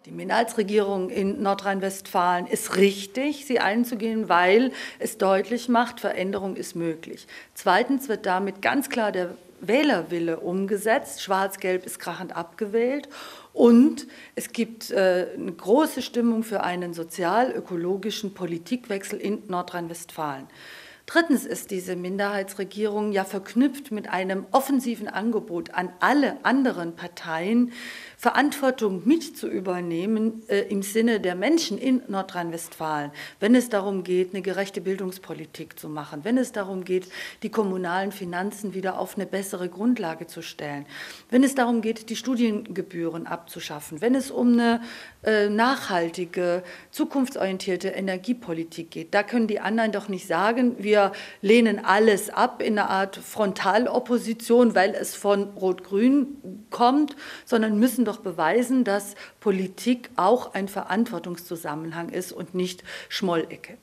Die Minderheitsregierung in Nordrhein-Westfalen ist richtig, sie einzugehen, weil es deutlich macht, Veränderung ist möglich. Zweitens wird damit ganz klar der Wählerwille umgesetzt. Schwarz-Gelb ist krachend abgewählt. Und es gibt eine große Stimmung für einen sozial-ökologischen Politikwechsel in Nordrhein-Westfalen. Drittens ist diese Minderheitsregierung ja verknüpft mit einem offensiven Angebot an alle anderen Parteien, Verantwortung mit zu übernehmen im Sinne der Menschen in Nordrhein-Westfalen, wenn es darum geht, eine gerechte Bildungspolitik zu machen, wenn es darum geht, die kommunalen Finanzen wieder auf eine bessere Grundlage zu stellen, wenn es darum geht, die Studiengebühren abzuschaffen, wenn es um eine nachhaltige, zukunftsorientierte Energiepolitik geht. Da können die anderen doch nicht sagen, wir lehnen alles ab in einer Art Frontalopposition, weil es von Rot-Grün kommt, sondern müssen doch beweisen, dass Politik auch ein Verantwortungszusammenhang ist und nicht Schmollecke.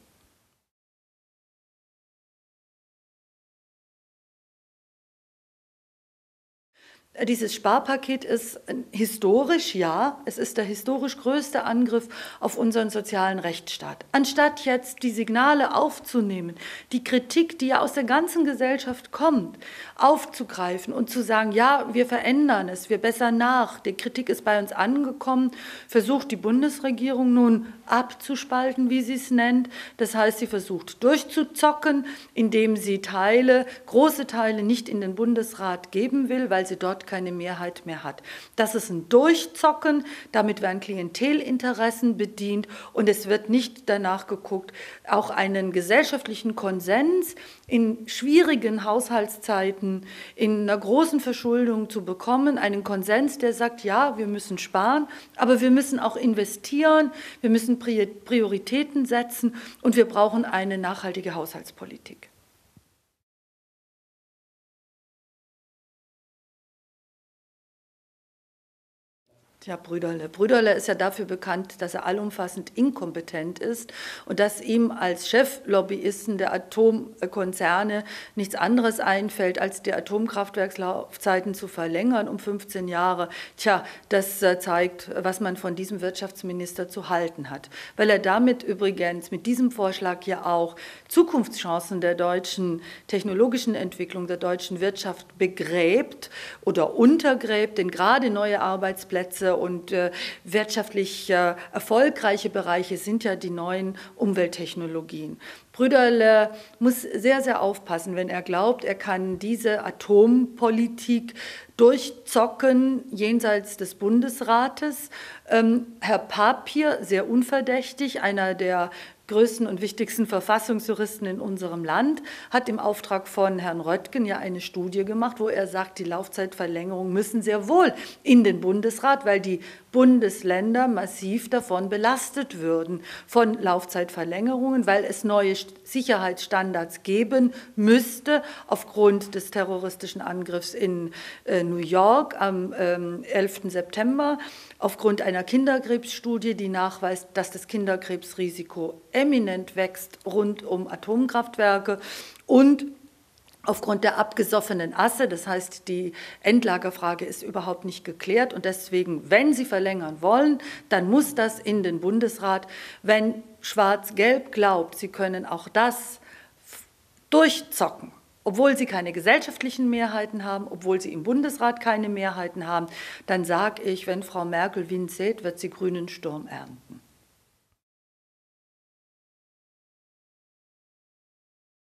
Dieses Sparpaket ist historisch, ja, es ist der historisch größte Angriff auf unseren sozialen Rechtsstaat. Anstatt jetzt die Signale aufzunehmen, die Kritik, die ja aus der ganzen Gesellschaft kommt, aufzugreifen und zu sagen, ja, wir verändern es, wir bessern nach, die Kritik ist bei uns angekommen, versucht die Bundesregierung nun abzuspalten, wie sie es nennt. Das heißt, sie versucht durchzuzocken, indem sie große Teile nicht in den Bundesrat geben will, weil sie dort keine Mehrheit mehr hat. Das ist ein Durchzocken, damit werden Klientelinteressen bedient und es wird nicht danach geguckt, auch einen gesellschaftlichen Konsens in schwierigen Haushaltszeiten, in einer großen Verschuldung zu bekommen, einen Konsens, der sagt, ja, wir müssen sparen, aber wir müssen auch investieren, wir müssen Prioritäten setzen und wir brauchen eine nachhaltige Haushaltspolitik. Ja, Brüderle. Brüderle ist ja dafür bekannt, dass er allumfassend inkompetent ist und dass ihm als Cheflobbyisten der Atomkonzerne nichts anderes einfällt, als die Atomkraftwerkslaufzeiten zu verlängern um 15 Jahre. Tja, das zeigt, was man von diesem Wirtschaftsminister zu halten hat. Weil er damit übrigens mit diesem Vorschlag ja auch Zukunftschancen der deutschen technologischen Entwicklung, der deutschen Wirtschaft begräbt oder untergräbt, denn gerade neue Arbeitsplätze und wirtschaftlich erfolgreiche Bereiche sind ja die neuen Umwelttechnologien. Brüderle muss sehr, sehr aufpassen, wenn er glaubt, er kann diese Atompolitik durchzocken jenseits des Bundesrates. Herr Papier, sehr unverdächtig, einer der größten und wichtigsten Verfassungsjuristen in unserem Land, hat im Auftrag von Herrn Röttgen ja eine Studie gemacht, wo er sagt, die Laufzeitverlängerungen müssen sehr wohl in den Bundesrat, weil die Bundesländer massiv davon belastet würden, von Laufzeitverlängerungen, weil es neue Sicherheitsstandards geben müsste aufgrund des terroristischen Angriffs in New York am 11. September, aufgrund einer Kinderkrebsstudie, die nachweist, dass das Kinderkrebsrisiko eminent wächst rund um Atomkraftwerke und aufgrund der abgesoffenen Asse, das heißt, die Endlagerfrage ist überhaupt nicht geklärt und deswegen, wenn Sie verlängern wollen, dann muss das in den Bundesrat. Wenn Schwarz-Gelb glaubt, Sie können auch das durchzocken, obwohl sie keine gesellschaftlichen Mehrheiten haben, obwohl sie im Bundesrat keine Mehrheiten haben, dann sage ich, wenn Frau Merkel Wind sät, wird sie grünen Sturm ernten.